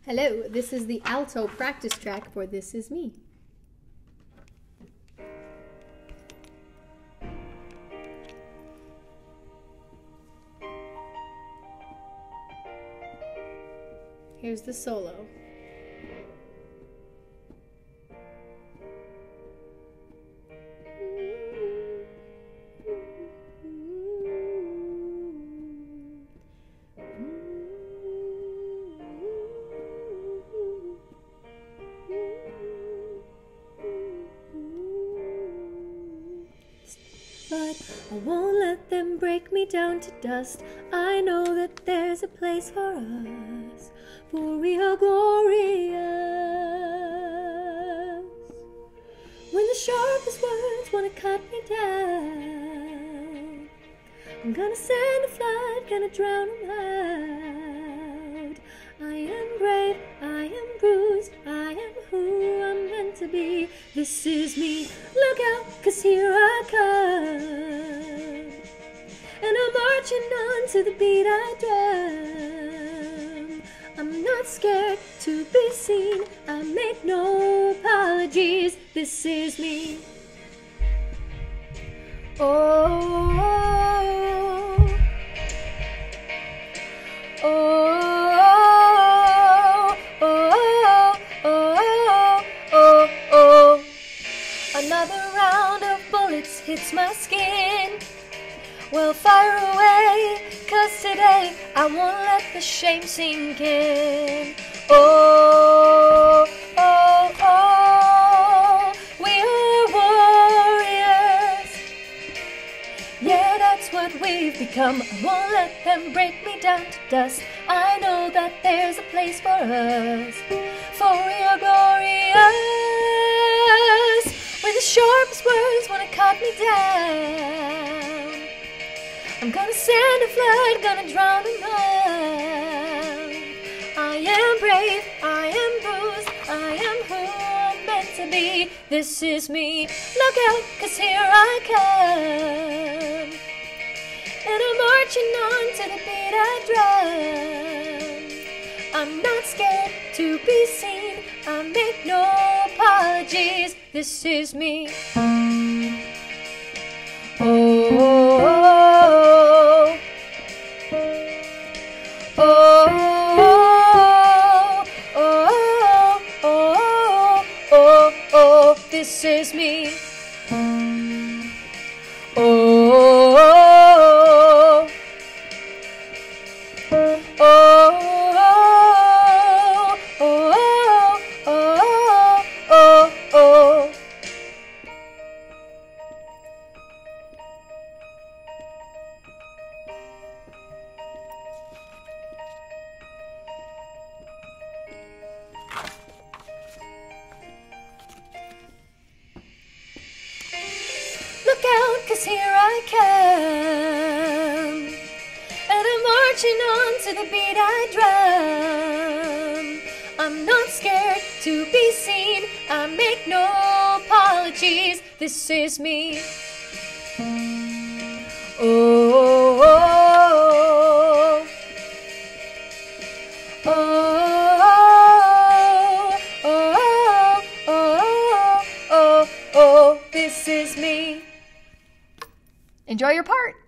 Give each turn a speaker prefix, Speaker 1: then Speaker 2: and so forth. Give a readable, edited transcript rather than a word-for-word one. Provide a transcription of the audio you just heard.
Speaker 1: Hello, this is the alto practice track for This Is Me. Here's the solo. But I won't let them break me down to dust. I know that there's a place for us, for we are glorious. When the sharpest words want to cut me down, I'm gonna send a flood, gonna drown them out. I am brave, I am bruised, I am who I'm meant to be. This is me, look out, 'cause here I come. And I'm marching on to the beat I drum. I'm not scared to be seen, I make no apologies. This is me. Oh, oh, another round of bullets hits my skin. Well, fire away, 'cause today I won't let the shame sink in. Oh, oh, oh, we are warriors. Yeah, that's what we've become. I won't let them break me down to dust. I know that there's a place for us, for we are glorious. When the sharpest words want to cut me down, I'm gonna send a flood, gonna drown them out. I am brave, I am bruised, I am who I'm meant to be. This is me, look out, 'cause here I come. And I'm marching on to the beat I drum. I'm not scared to be seen, I make no apologies. This is me. Oh, this is me. Oh, look out, 'cause here I come. And I'm marching on to the beat I drum. I'm not scared to be seen, I make no apologies. This is me. Oh, oh, oh, oh, oh, oh, oh, this is me. Enjoy your part.